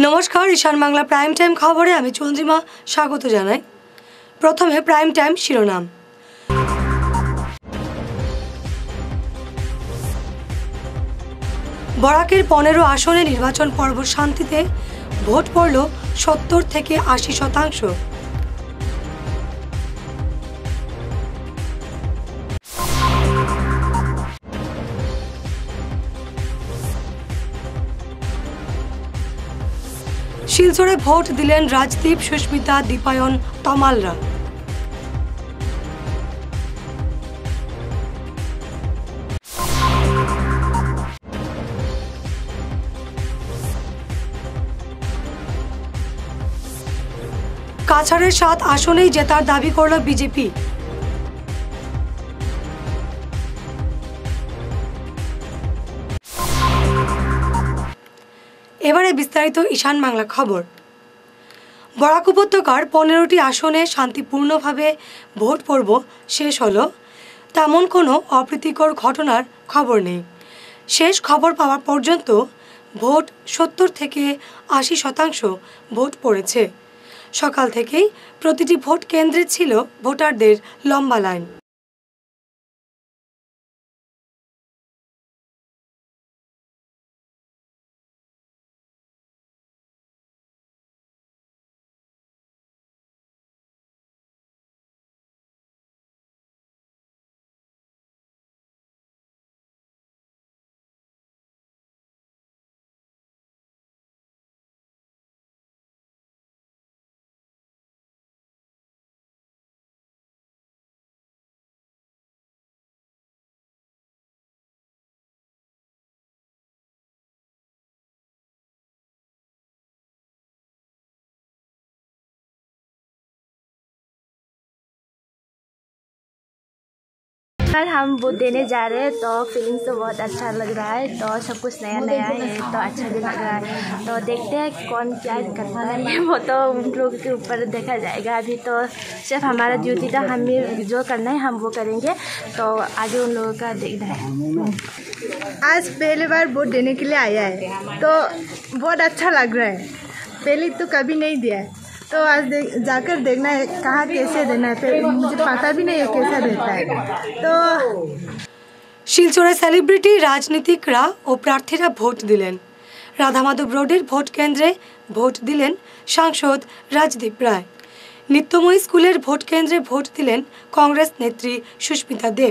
नमस्कार Ishan Bangla prime time खबरे आमी चंद्रिमा स्वागत जानाई। प्रथमे प्राइम टाइम शिरोनाम। बराकेर 15 आसने निर्वाचन पर्व शांतिते भोट पड़ल 70 থেকে 80%। শিলচরে ভোট দিলেন রাজদীপ, সুস্মিতা, দীপায়ন, তমালরা। কাছাড়ের 7 আসনেই জেতার দাবি করল বিজেপি। এবারে বিস্তারিত ঈশান বাংলা খবর। বরাক উপত্যকার 15টি আসনে শান্তিপূর্ণভাবে ভোট পর্ব শেষ হলো, তেমন কোনো অপ্রীতিকর ঘটনার খবর নেই। শেষ খবর পাওয়া পর্যন্ত ভোট 70 থেকে 80% ভোট পড়েছে। সকাল থেকেই প্রতিটি ভোট কেন্দ্রে ছিল ভোটারদের লম্বা লাইন। हम वोट देने जा रहे हैं तो फीलिंग्स तो बहुत अच्छा लग रहा है। तो सब कुछ नया नया है तो अच्छा भी लग रहा है। तो देखते हैं कौन क्या करता है, वो तो उन लोगों के ऊपर देखा जाएगा। अभी तो सिर्फ हमारा ड्यूटी था, हमें जो करना है हम वो करेंगे, तो आगे उन लोगों का देखना है। आज पहली बार वोट देने के लिए आया है तो बहुत अच्छा लग रहा है। पहले तो कभी नहीं दिया है तो आज जाकर देखना है कहाँ कैसे देना है, मुझे पता भी नहीं है कैसा देता है। तो শিলচরে সেলিব্রিটি রাজনীতিকরা ও প্রার্থীরা ভোট দিলেন। রাধামাধব রোডের ভোট কেন্দ্রে ভোট দিলেন সাংসদ রাজদীপ রায়। নিত্যময়ী স্কুলের ভোট কেন্দ্রে ভোট দিলেন কংগ্রেস নেত্রী সুস্মিতা দেব।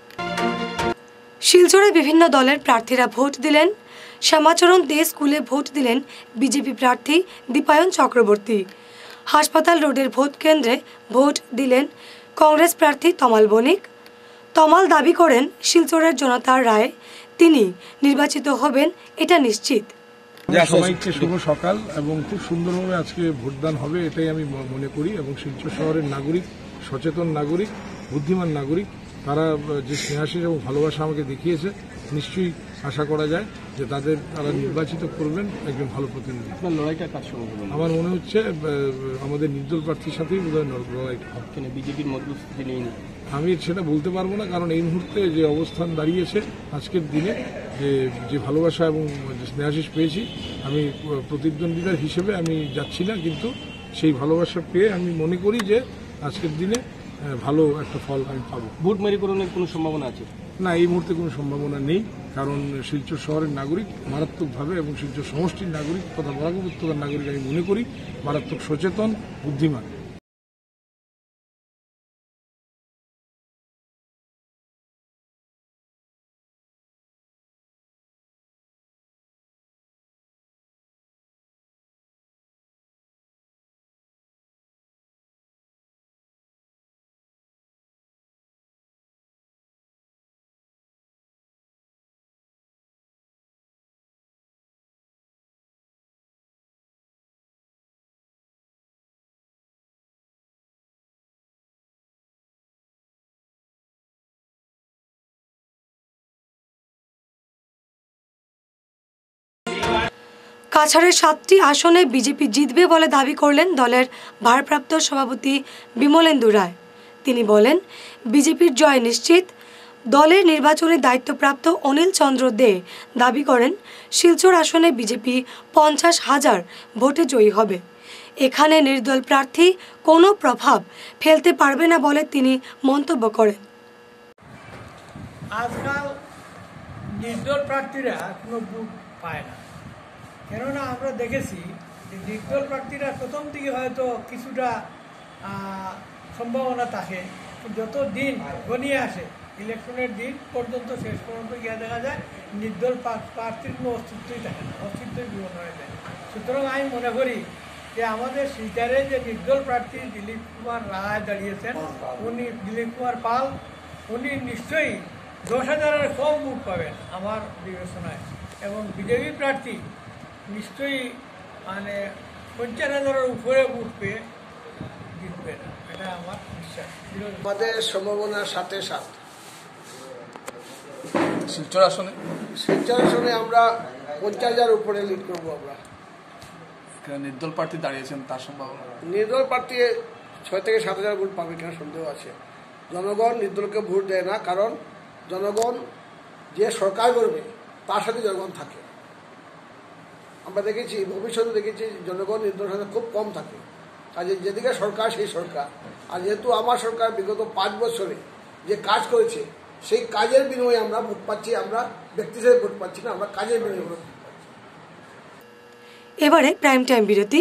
শিলচরে বিভিন্ন দলের প্রার্থীরা ভোট দিলেন। শ্যামাচরণ দে স্কুলে ভোট দিলেন বিজেপি প্রার্থী দীপায়ন চক্রবর্তী। হাসপাতাল রোডের ভোট কেন্দ্রে ভোট দিলেন কংগ্রেস প্রার্থী তমাল বণিক। তমাল দাবি করেন শিলচরের জনতার রায়ে তিনি নির্বাচিত হবেন এটা নিশ্চিত। সবাইকে শুভ সকাল এবং খুব সুন্দরভাবে আজকে ভোটদান হবে এটাই আমি মনে করি। এবং শিলচর শহরের নাগরিক, সচেতন নাগরিক, বুদ্ধিমান নাগরিক, তারা যে স্নেহাশীষ এবং ভালোবাসা আমাকে দেখিয়েছে, নিশ্চয়ই আশা করা যায় যে তারা নির্বাচিত করবেন একজন ভালো প্রতিনিধি। লড়াইটা কার সঙ্গে হবে? আমার মনে হচ্ছে আমাদের নির্দল প্রার্থীর সাথেই বোধহয় লড়াইটা হবে। বিজেপির মধ্যস্থিতি নেই, আমি সেটা বলতে পারবো না, কারণ এই মুহূর্তে যে অবস্থান দাঁড়িয়েছে আজকের দিনে যে ভালোবাসা এবং যে স্নেহাশীষ পেয়েছি, আমি প্রতিদ্বন্দ্বিতার হিসেবে আমি যাচ্ছি না, কিন্তু সেই ভালোবাসা পেয়ে আমি মনে করি যে আজকের দিনে ভালো একটা ফল আমি পাবো। ভোট মেরুকরণের কোনো সম্ভাবনা আছে? না, এই মুহূর্তে কোনো সম্ভাবনা নেই, কারণ শিলচর শহরের নাগরিক মারাত্মকভাবে এবং শিলচর সমষ্টির নাগরিক তথা বরাক উপত্যকার নাগরিক আমি মনে করি মারাত্মক সচেতন, বুদ্ধিমান। কাছাড়ের 7টি আসনে বিজেপি জিতবে বলে দাবি করলেন দলের ভারপ্রাপ্ত সভাপতি বিমলেন্দু রায়। তিনি বলেন, বিজেপির জয় নিশ্চিত। দলের নির্বাচনী দায়িত্বপ্রাপ্ত অনিল চন্দ্র দে দাবি করেন শিলচর আসনে বিজেপি 50,000 ভোটে জয়ী হবে। এখানে নির্দল প্রার্থী কোনো প্রভাব ফেলতে পারবে না বলে তিনি মন্তব্য করেন। আজকাল নির্দল প্রার্থীরা কোনো ভোট পায় না, কেননা আমরা দেখেছি যে নির্দল প্রার্থীরা প্রথম দিকে হয়তো কিছুটা সম্ভাবনা থাকে, যত দিন ঘনিয়ে আসে ইলেকশনের দিন পর্যন্ত শেষ পর্যন্ত গিয়ে দেখা যায় নির্দল প্রার্থীর কোনো অস্তিত্বই থাকে না, অস্তিত্বই বিবরণ হয়ে যায়। সুতরাং আমি মনে করি যে আমাদের শিলচরে যে নির্দল প্রার্থী দিলীপ কুমার রায় দাঁড়িয়েছেন, উনি দিলীপ কুমার পাল, উনি নিশ্চয়ই 10,000-এর কম ভোট পাবেন আমার বিবেচনায়, এবং বিজেপি প্রার্থী নিশ্চয়ই 50,000-এর উপরে ভোট পেয়ে জিতবেন, এটা আমার বিশ্বাস। আমাদের সম্ভাবনা 7-7। শিলচর আসনে আমরা 50,000 উপরে লিড করবো। আমরা নির্দল প্রার্থী দাঁড়িয়েছেন, তার সম্ভাবনা নির্দল প্রার্থী 6 থেকে 7,000 ভোট পাবে কিনা সন্দেহ আছে। জনগণ নির্দলকে ভোট দেয় না, কারণ জনগণ যে সরকার করবে তার সাথে জনগণ থাকে। আমরা দেখেছি, ভবিষ্যতে দেখেছি জনগণ নির্দলের সাথে খুব কম থাকে। কাজে যেদিকে সরকার সেই সরকার। আর যেহেতু আমার সরকার বিগত 5 বছরে যে কাজ করেছে সেই কাজের বিনিময়ে আমরা ভোট পাচ্ছি। আমরা ব্যক্তি হিসেবে ভোট পাচ্ছি না, আমরা কাজের বিনিময়ে ভোট পাচ্ছি। এবারে প্রাইম টাইম বিরতি।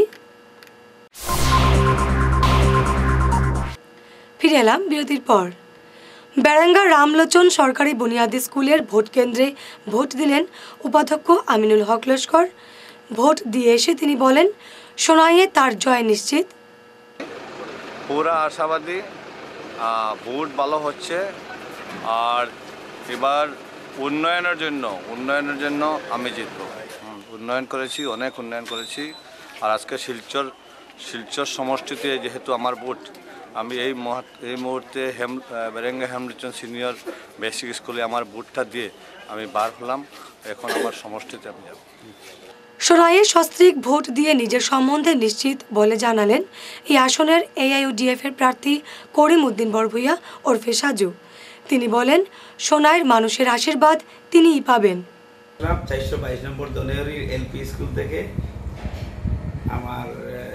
ফিরে এলাম বিরতির পর। বেড়াঙ্গা রামলোচন সরকারি বুনিয়াদী স্কুলের ভোট কেন্দ্রে ভোট দিলেন উপাধ্যক্ষ আমিনুল হক লস্কর। ভোট দিয়ে এসে তিনি বলেন, সোনাইয়ে তার জয় নিশ্চিত। পুরা আশাবাদী, ভোট ভালো হচ্ছে। আর এবার উন্নয়নের জন্য আমি জিতব। উন্নয়ন করেছি, অনেক উন্নয়ন করেছি। আর আজকে শিলচর সমষ্টিতে যেহেতু আমার ভোট, আমি এই মুহূর্তে বেরেঙ্গা হেমলোচন সিনিয়র বেসিক স্কুলে আমার ভোটটা দিয়ে আমি বার হলাম। এখন আমার সমষ্টিতে আমি যাব। সোনাইয়ে সস্ত্রীক ভোট দিয়ে নিজের সম্বন্ধে নিশ্চিত বলে জানালেন এই আসনের AIUDF এর প্রার্থী করিম উদ্দিন বরভূইয়া ওরফে সাজু। তিনি বলেন, সোনাইয়ের মানুষের আশীর্বাদ তিনিই পাবেন। 422 নম্বর দনেহরি LP স্কুল থেকে আমার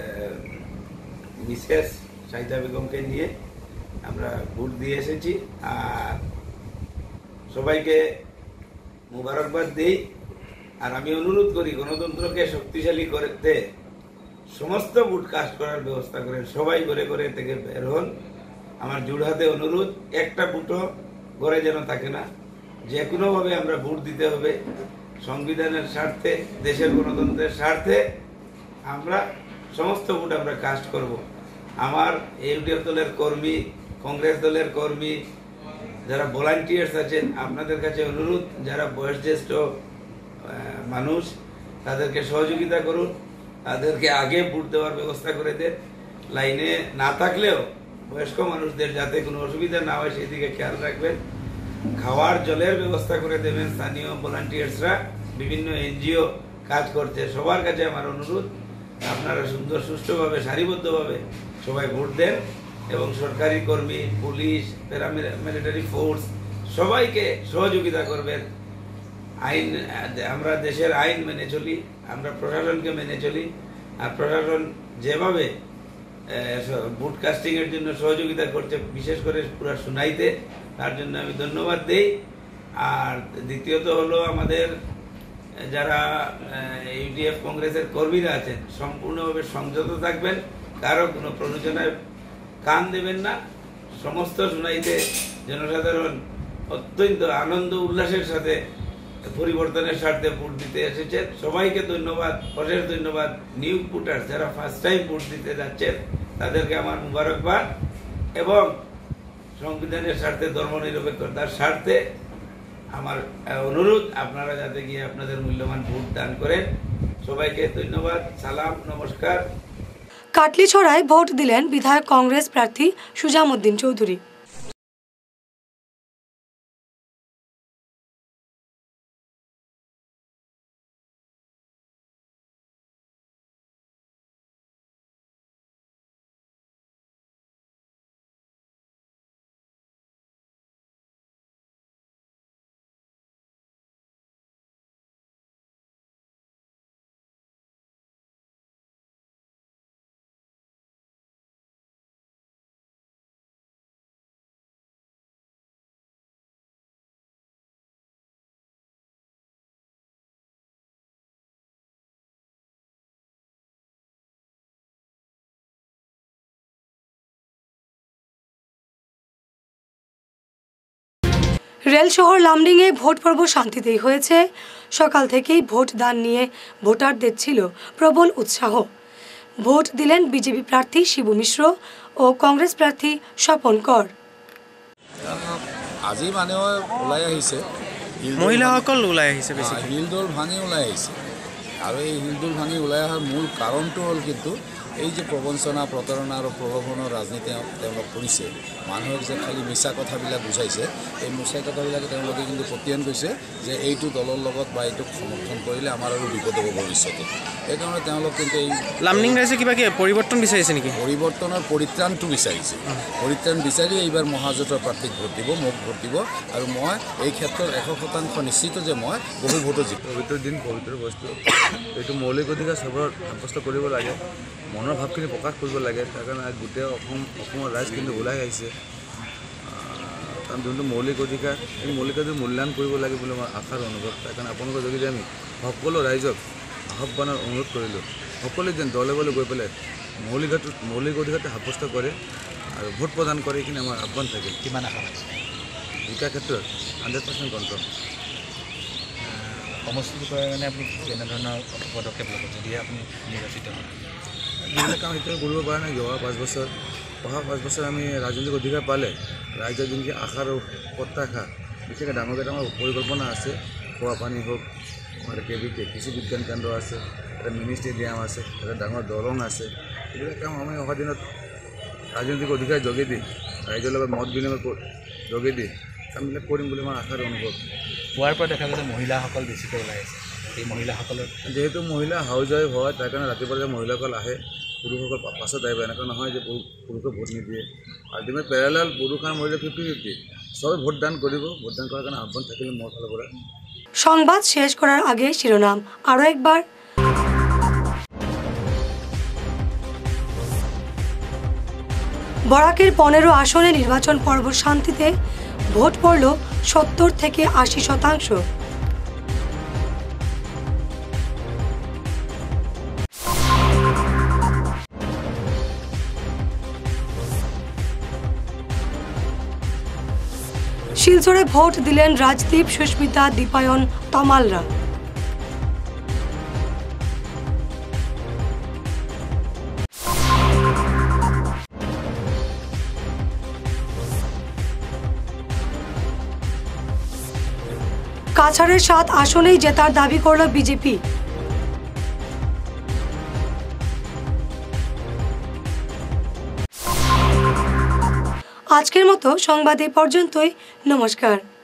মিসেস শাহিদা বেগমকে নিয়ে আমরা ভোট দিয়ে এসেছি। আর সবাইকে মুবারকবাদ দিই। আর আমি অনুরোধ করি, গণতন্ত্রকে শক্তিশালী করতে সমস্ত ভোট কাস্ট করার ব্যবস্থা করেন। সবাই ঘরে ঘরে থেকে বের হন। আমার জোড়হাতে অনুরোধ, একটা ভোটও ঘরে যেন থাকে না। যে কোনোভাবে আমরা ভোট দিতে হবে। সংবিধানের স্বার্থে, দেশের গণতন্ত্রের স্বার্থে আমরা সমস্ত ভোট আমরা কাস্ট করব। আমার UDF দলের কর্মী, কংগ্রেস দলের কর্মী, যারা ভলান্টিয়ার্স আছেন, আপনাদের কাছে অনুরোধ, যারা বয়োজ্যেষ্ঠ মানুষ তাদেরকে সহযোগিতা করুন, তাদেরকে আগে ভোট দেওয়ার ব্যবস্থা করে দেন। লাইনে না থাকলেও বয়স্ক মানুষদের যাতে কোনো অসুবিধা না হয় সেই দিকে খেয়াল রাখবেন। খাওয়ার জলের ব্যবস্থা করে দেবেন। স্থানীয় ভলান্টিয়ার্সরা, বিভিন্ন NGO কাজ করছে। সবার কাছে আমার অনুরোধ, আপনারা সুন্দর সুষ্ঠুভাবে সারিবদ্ধভাবে সবাই ভোট দেন এবং সরকারি কর্মী, পুলিশ, প্যারামিলিটারি ফোর্স সবাইকে সহযোগিতা করবেন। আমরা দেশের আইন মেনে চলি, আমরা প্রশাসনকে মেনে চলি। আর প্রশাসন যেভাবে ভোট কাস্টিং এর জন্য সহযোগিতা করছে, বিশেষ করে পুরো সোনাইতে, তার জন্য আমি ধন্যবাদ দেই। আর দ্বিতীয়ত হলো, আমাদের যারা UDF কংগ্রেসের কর্মীরা আছেন, সম্পূর্ণভাবে সংযত থাকবেন, কারো কোনো প্ররোচনায় কান দেবেন না। সমস্ত সোনাইতে জনসাধারণ অত্যন্ত আনন্দ উল্লাসের সাথে পরিবর্তনের স্বার্থে ভোট দিতে এসেছেন। সবাইকে ধন্যবাদ, অশেষ ধন্যবাদ। নিউ ভোটার যারা ফার্স্ট টাইম ভোট দিতে যাচ্ছেন তাদেরকে আমার মুবারকবাদ। এবং সংবিধানের স্বার্থে, ধর্মনিরপেক্ষতার স্বার্থে আমার অনুরোধ, আপনারা যাতে গিয়ে আপনাদের মূল্যবান ভোট দান করেন। সবাইকে ধন্যবাদ, সালাম, নমস্কার। কাটলিছড়ায় ভোট দিলেন বিধায়ক কংগ্রেস প্রার্থী সুজামউদ্দিন চৌধুরী। রেল শহর লামডিংয়ে ভোট পর্ব শান্তিতেই হয়েছে। সকাল থেকেই ভোট দান নিয়ে ভোটারদের ছিল প্রবল উৎসাহ। ভোট দিলেন বিজেপি প্রার্থী শিবু মিশ্র ও কংগ্রেস প্রার্থী স্বপন কর। আজি মানুহ ওলাই আহিছে, মহিলাসকল ওলাই আহিছে, হিলদোল ভাঙি ওলাই আহিছে। আৰু এই হিলদোল ভাঙি ওলাই অহাৰ মূল কাৰণটো হ'ল কিন্তু এই যে প্ৰবঞ্চনা, প্ৰতাৰণা আৰু প্ৰলোভনৰ ৰাজনীতি তেওঁলোক কৰিছে, মানুহক যে খালি মিছা কথাবিলাক বুজাইছে, এই মিছা কথাবিলাকে তেওঁলোকে কিন্তু প্ৰত্যায়ন কৰিছে যে এইটো দলৰ লগত বা এইটোক সমৰ্থন কৰিলে আমাৰ আৰু বিপদ হ'ব ভৱিষ্যতে। সেইকাৰণে তেওঁলোক কিন্তু এই লামডিং ৰাইজে কিবা পৰিৱৰ্তন বিচাৰিছে নেকি? পৰিৱৰ্তনৰ পৰিত্ৰাণটো বিচাৰিছে। পৰিত্ৰাণ বিচাৰি এইবাৰ মহাজোঁটৰ প্ৰাৰ্থীক ভোট দিব, মোক ভোট দিব। আৰু মই এই ক্ষেত্ৰত 100% নিশ্চিত যে মই বহু ভোটত জিকিম। পবিত্ৰ দিন, পবিত্ৰ বস্তু, এইটো মৌলিক অধিকাৰ চবৰ সাব্যস্ত কৰিব লাগে, মনৰ ভাৱখিনি প্ৰকাশ কৰিব লাগে। তাৰ কাৰণে গোটেই অসমৰ ৰাইজ কিন্তু ওলাই আহিছে। কাৰণ যোনটো মৌলিক অধিকাৰ, এই মৌলিক অধিকাৰ মূল্যায়ন কৰিব লাগে বুলি মই আশাৰ অনুভৱ। তাৰ কাৰণে আপোনালোকৰ যোগেদি আমি সকলো ৰাইজক আহ্বানৰ অনুৰোধ কৰিলোঁ, সকলোৱে যেন দলে বলে গৈ পেলাই মৌলিক অধিকাৰটো সাব্যস্ত কৰে আৰু ভোট প্ৰদান কৰে। এইখিনি আমাৰ আহ্বান থাকিল। কিমান আশা আছে জিকাৰ ক্ষেত্ৰত 100% কনফাৰ্ম। সমষ্টিটোৰ পৰা মানে আপুনি কেনেধৰণৰ পদক্ষেপ ল'ব যদি আপুনি নিৰ্বাচিত হয়? যিবিলাক কাম এতিয়াও কৰিব পৰা নাই। যোৱা 5 বছৰ, অহা 5 বছৰ আমি ৰাজনৈতিক অধিকাৰ পালে ৰাইজৰ যোনখিনি আশা আৰু প্ৰত্যাশা, বিশেষকৈ ডাঙৰ কেইটামান পৰিকল্পনা আছে। খোৱা পানী হওক, আমাৰ কৃষি বিজ্ঞান কেন্দ্ৰ আছে, এটা মিনি ষ্টেডিয়াম আছে, এটা ডাঙৰ দলং আছে। এইবিলাক কাম আমি অহা দিনত ৰাজনৈতিক অধিকাৰ যোগেদি, ৰাইজৰ লগত মত বিনিময় যোগেদি কামবিলাক কৰিম বুলি মই আশাৰ অনুভৱ। পুৱাৰ পৰা দেখা গৈছে মহিলাসকল বেছিকৈ ওলাই আছে। এই মহিলাসকলৰ যিহেতু মহিলা হাউচ ৱাইফ হয়, তাৰ কাৰণে ৰাতিপুৱা যে মহিলাসকল আহে, পুৰুষসকল পাছত আহিব। এনেকুৱা নহয় যে পুৰুষে ভোট নিদিয়ে। আল্টিমেট পেৰেলাল পুৰুষ আৰু মহিলা 50-50 সবে ভোট দান কৰিব। ভোট দান কৰাৰ কাৰণে আহ্বান থাকিলে মোৰ ফালৰ পৰা। সংবাদ শেষ করার আগে শিরোনাম আরও একবার। বরাকের 15 আসনে নির্বাচন পর্ব শান্তিতে, ভোট পড়ল 70 থেকে 80%। শিলচরে ভোট দিলেন রাজদীপ, সুস্মিতা, দীপায়ন, তমালরা। কাছাড়ের 7 আসনেই জেতার দাবি করল বিজেপি। আজকের মতো সংবাদ এই পর্যন্তই। নমস্কার।